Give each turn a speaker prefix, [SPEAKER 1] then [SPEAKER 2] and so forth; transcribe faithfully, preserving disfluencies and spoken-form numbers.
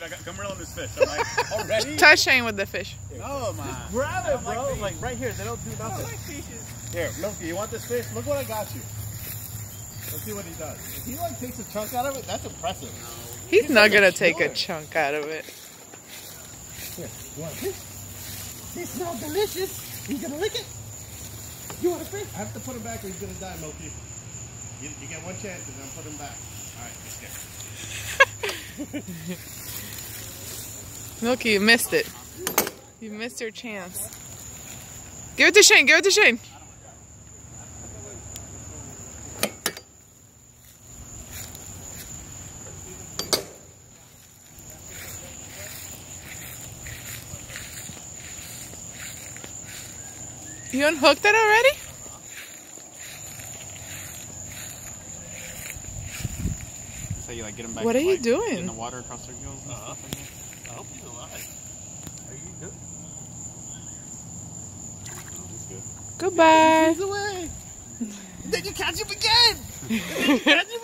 [SPEAKER 1] I got, come reel on this fish. I'm like, already?
[SPEAKER 2] Touch Shane with the fish.
[SPEAKER 1] No, man.
[SPEAKER 3] Grab it, bro.
[SPEAKER 1] Like,
[SPEAKER 3] like right here. They don't do nothing.
[SPEAKER 1] I don't like fishes.
[SPEAKER 3] Here, Milky, you want this fish? Look what I got you. Let's see what he does. If he like takes a chunk out of it, that's impressive.
[SPEAKER 2] He's, He's not
[SPEAKER 3] like
[SPEAKER 2] gonna
[SPEAKER 3] a
[SPEAKER 2] take
[SPEAKER 3] sure.
[SPEAKER 2] a chunk out of it.
[SPEAKER 3] Here, you want a fish? They smell delicious. You gonna lick it? You want a fish? I have to put him back or he's gonna die, Milky. You, you get one chance and then put him back. Alright, let's get it.
[SPEAKER 2] Milky, you missed it. You missed your chance. Give it to Shane, give it to Shane. You unhooked it already?
[SPEAKER 1] So you like get him back.
[SPEAKER 2] What are you
[SPEAKER 1] like,
[SPEAKER 2] doing?
[SPEAKER 1] In the water across their gills and
[SPEAKER 3] Uh-huh.
[SPEAKER 1] stuff like that.
[SPEAKER 3] I hope he's alive. Are you good?
[SPEAKER 1] Oh, he's good.
[SPEAKER 2] Goodbye.
[SPEAKER 3] He's away. Then you catch him again. Then you catch him